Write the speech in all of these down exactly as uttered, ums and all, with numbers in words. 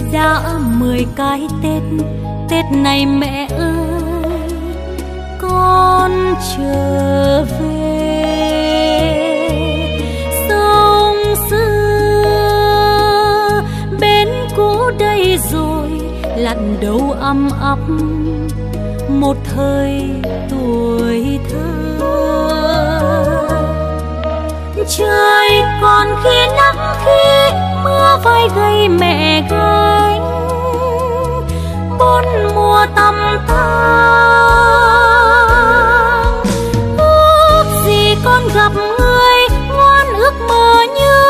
đã mười cái Tết, Tết này mẹ ơi con trở về. Sông xưa bến cũ đây rồi, lặn đầu ấm ấp một thời tuổi thơ. Trời còn khi nắng khi mưa vai gây mẹ gánh, bốn mùa tăm tang. Ước gì con gặp người ngoan ước mơ như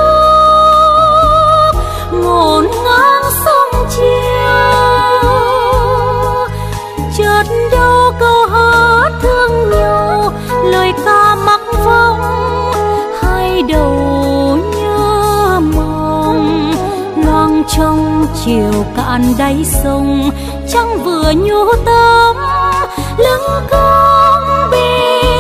nước ngổn ngang sông chiều. Chợt đâu câu hát thương nhau, lời ca mắc vong hai đầu nhớ mong. Loang trong chiều cạn đáy sông, trăng vừa nhu tấm lưng cong bên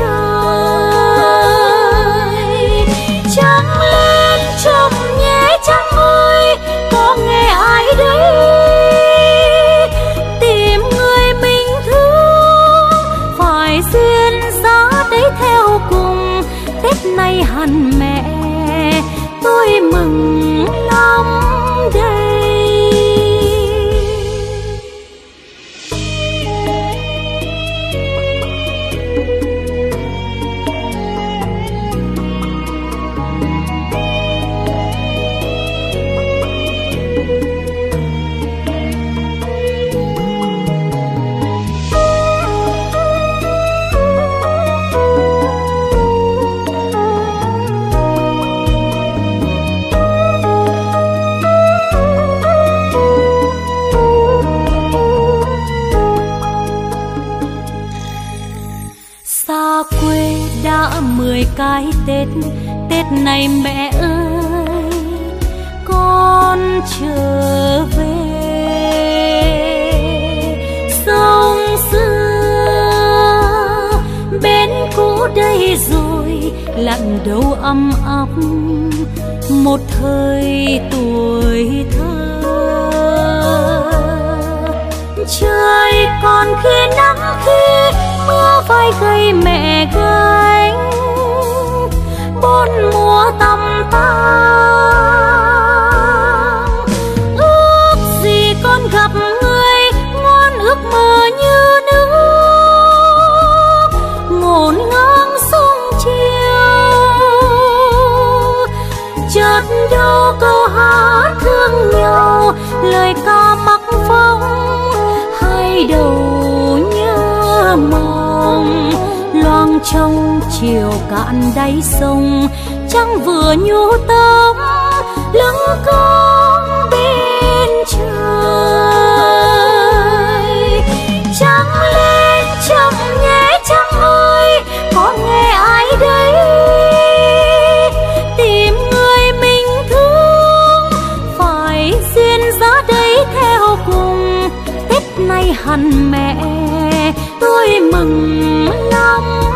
trời. Trăng lên trầm nhé trăng ơi, có nghe ai đấy tìm người mình thương, phải duyên giá đấy theo cùng. Tết nay hẳn mẹ tôi mừng lắm đây. Mười cái Tết, Tết này mẹ ơi con trở về. Sông xưa bến cũ đây rồi, lặn đầu ấm ấp một thời tuổi thơ. Trời còn khi nắng khi mưa vai gây mẹ gánh, bốn mùa tăm tang. Ước gì con gặp người ngoan ước mơ như nước ngổn ngang sông chiều. Chợt đâu câu hát thương nhau, lời ca mắc vong hai đầu nhớ mong. Loang trong chiều cạn đáy sông, trăng vừa nhu tấm lưng cong bên trời. Trăng lên chậm nhé trăng ơi, có nghe ai đấy tìm người mình thương, phải duyên giá đấy theo cùng. Tết nay hẳn mẹ tôi mừng lắm